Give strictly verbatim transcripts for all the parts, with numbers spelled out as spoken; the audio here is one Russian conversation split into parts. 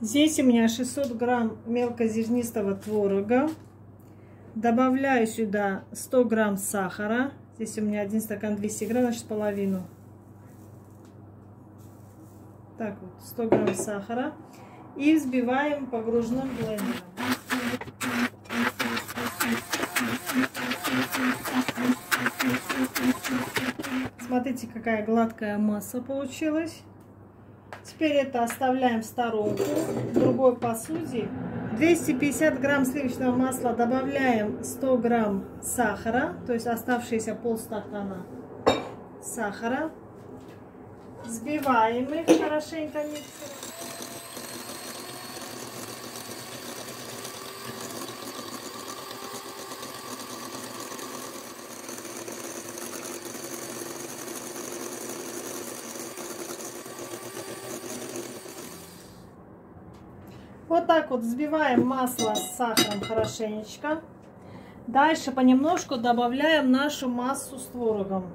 Здесь у меня шестьсот грамм мелкозернистого творога. Добавляю сюда сто грамм сахара. Здесь у меня один стакан двести грамм, значит половину. Так вот, сто грамм сахара. И взбиваем погружным блендером. Смотрите, какая гладкая масса получилась. Теперь это оставляем в сторонку в другой посуде. двести пятьдесят грамм сливочного масла, добавляем сто грамм сахара, то есть оставшиеся полстакана сахара. Взбиваем их хорошенько миксером. Вот так вот взбиваем масло с сахаром хорошенечко. Дальше понемножку добавляем нашу массу с творогом.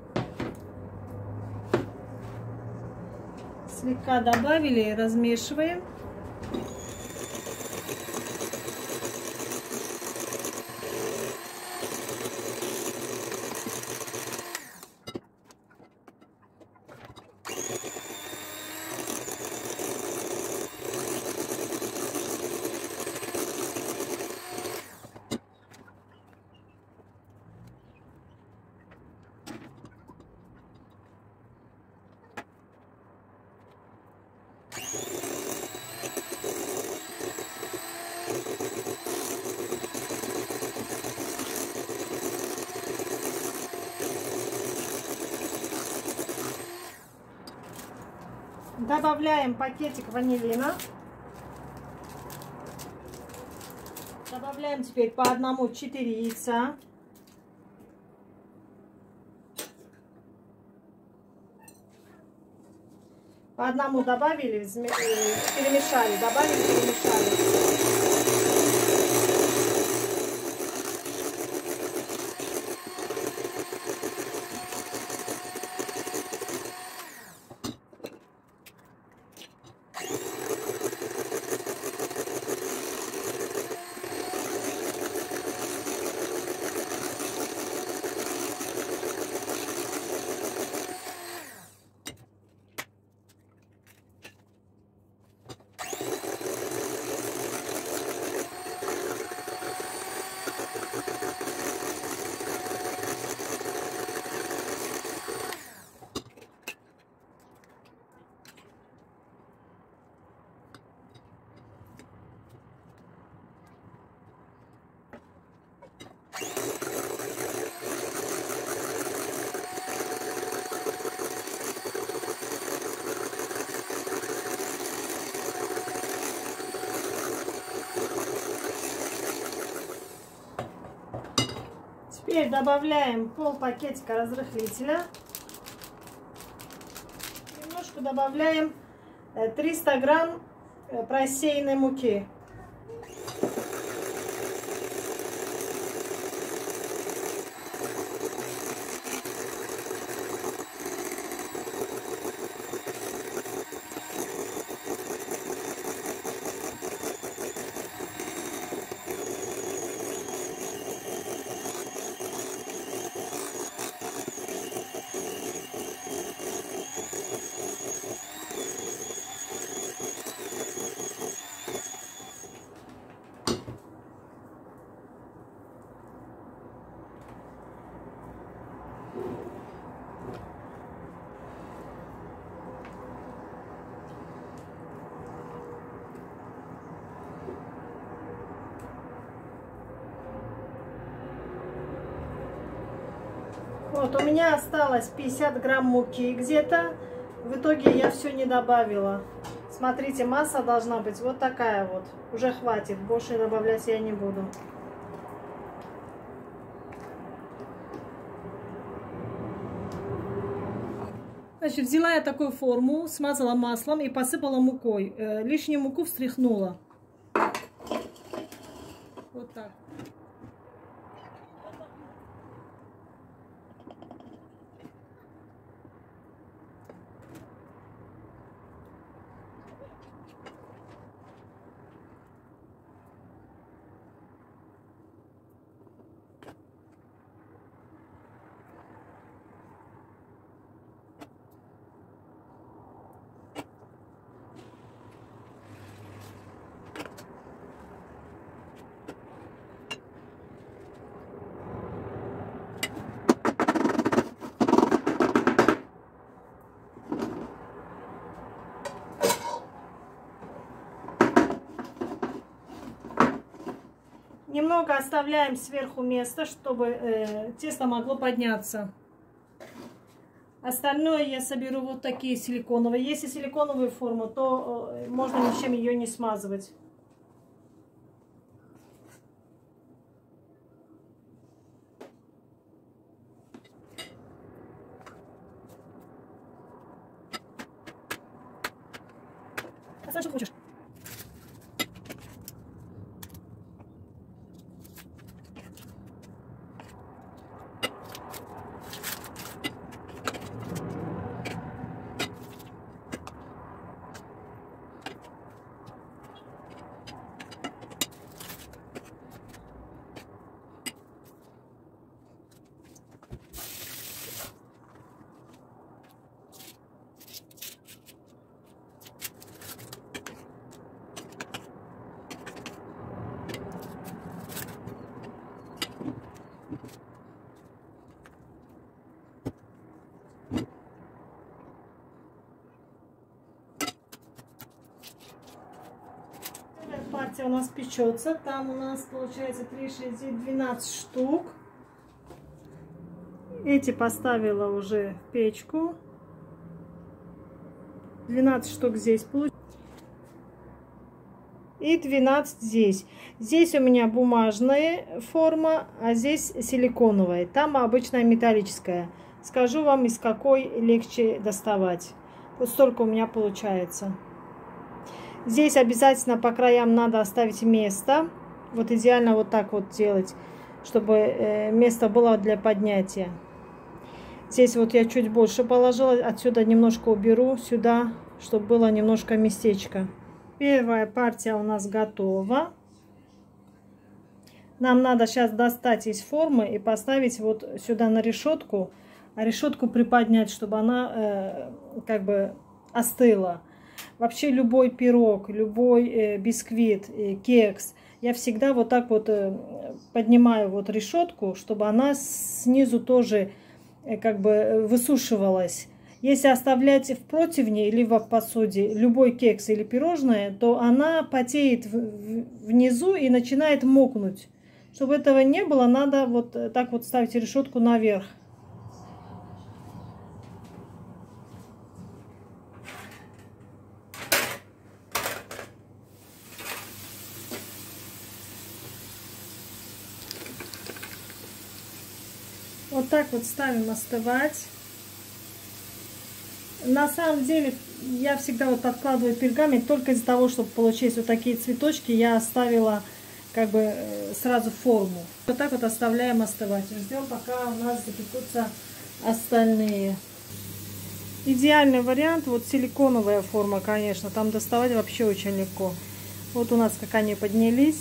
Слегка добавили, размешиваем. Добавляем пакетик ванилина. Добавляем теперь по одному четыре яйца. По одному добавили, перемешали, добавили, перемешали. Теперь добавляем пол пакетика разрыхлителя. Немножко добавляем триста грамм просеянной муки. Вот, у меня осталось пятьдесят грамм муки где-то. В итоге я все не добавила. Смотрите, масса должна быть вот такая вот. Уже хватит, больше добавлять я не буду. Значит, взяла я такую форму, смазала маслом и посыпала мукой. Э, лишнюю муку встряхнула. Вот так. Немного оставляем сверху место, чтобы э, тесто могло подняться. Остальное я соберу вот такие силиконовые. Если силиконовую форму, то э, можно ни чем ее не смазывать. А что хочешь? Партия у нас печется. Там у нас получается три, шесть, двенадцать штук. Эти поставила уже в печку. двенадцать штук здесь получилось. И двенадцать здесь. Здесь у меня бумажная форма, а здесь силиконовая. Там обычная металлическая. Скажу вам, из какой легче доставать. Вот столько у меня получается. Здесь обязательно по краям надо оставить место. Вот идеально вот так вот делать, чтобы место было для поднятия. Здесь вот я чуть больше положила. Отсюда немножко уберу сюда, чтобы было немножко местечко. Первая партия у нас готова. Нам надо сейчас достать из формы и поставить вот сюда на решетку. А решетку приподнять, чтобы она э, как бы остыла. Вообще любой пирог, любой э, бисквит, э, кекс, я всегда вот так вот э, поднимаю вот решетку, чтобы она снизу тоже э, как бы высушивалась. Если оставлять в противне или в посуде любой кекс или пирожное, то она потеет в, в, внизу и начинает мокнуть. Чтобы этого не было, надо вот так вот ставить решетку наверх. Вот так вот ставим остывать. На самом деле, я всегда вот откладываю пергамент только из-за того, чтобы получить вот такие цветочки. Я оставила как бы сразу форму. Вот так вот оставляем остывать. Ждем, пока у нас запекутся остальные. Идеальный вариант, вот силиконовая форма, конечно. Там доставать вообще очень легко. Вот у нас как они поднялись.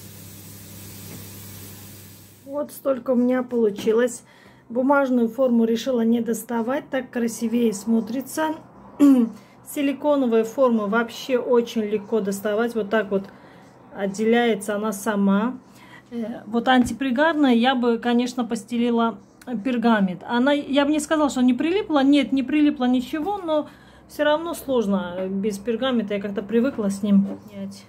Вот столько у меня получилось. Бумажную форму решила не доставать, так красивее смотрится. Силиконовая форма вообще очень легко доставать. Вот так вот отделяется она сама. Вот антипригарная я бы, конечно, постелила пергамент. Она, я бы не сказала, что не прилипла. Нет, не прилипло ничего, но все равно сложно без пергамента. Я как-то привыкла с ним поднять.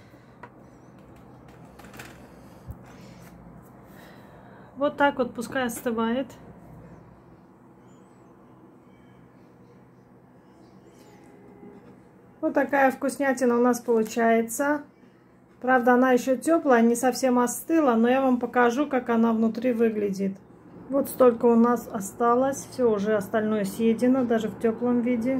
Вот так вот пускай остывает. Вот такая вкуснятина у нас получается. Правда, она еще теплая, не совсем остыла, но я вам покажу, как она внутри выглядит. Вот столько у нас осталось. Все, уже остальное съедено, даже в теплом виде.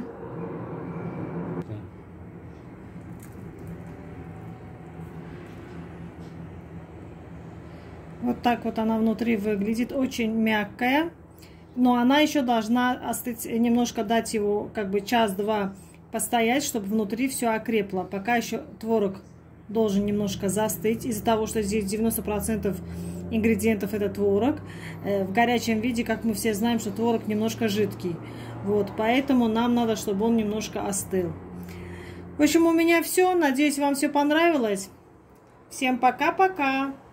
Вот так вот она внутри выглядит. Очень мягкая. Но она еще должна остыть, немножко дать его как бы час-два постоять, чтобы внутри все окрепло. Пока еще творог должен немножко застыть. Из-за того, что здесь девяносто процентов ингредиентов это творог. В горячем виде, как мы все знаем, что творог немножко жидкий. Вот, поэтому нам надо, чтобы он немножко остыл. В общем, у меня все. Надеюсь, вам все понравилось. Всем пока-пока.